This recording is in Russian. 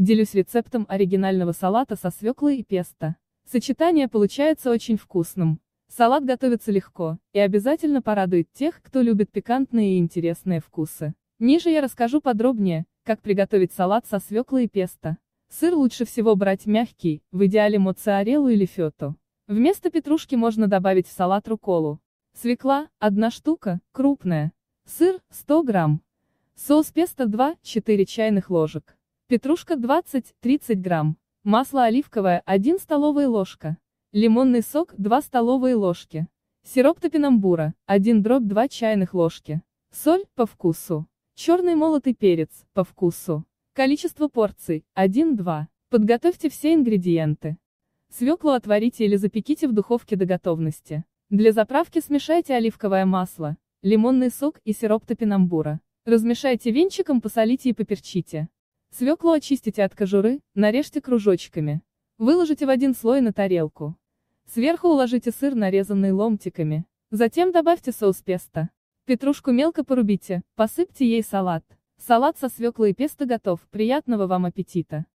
Делюсь рецептом оригинального салата со свеклой и песто. Сочетание получается очень вкусным. Салат готовится легко, и обязательно порадует тех, кто любит пикантные и интересные вкусы. Ниже я расскажу подробнее, как приготовить салат со свеклой и песто. Сыр лучше всего брать мягкий, в идеале моцареллу или фету. Вместо петрушки можно добавить в салат рукколу. Свекла – 1 штука, крупная. Сыр – 100 грамм. Соус песто 2-4 чайных ложек. Петрушка 20-30 грамм. Масло оливковое 1 столовая ложка. Лимонный сок 2 столовые ложки. Сироп топинамбура 1/2 чайных ложки. Соль по вкусу. Черный молотый перец по вкусу. Количество порций 1-2. Подготовьте все ингредиенты. Свеклу отварите или запеките в духовке до готовности. Для заправки смешайте оливковое масло, лимонный сок и сироп топинамбура. Размешайте венчиком, посолите и поперчите. Свеклу очистите от кожуры, нарежьте кружочками. Выложите в один слой на тарелку. Сверху уложите сыр, нарезанный ломтиками. Затем добавьте соус песто. Петрушку мелко порубите, посыпьте ей салат. Салат со свеклой и песто готов, приятного вам аппетита!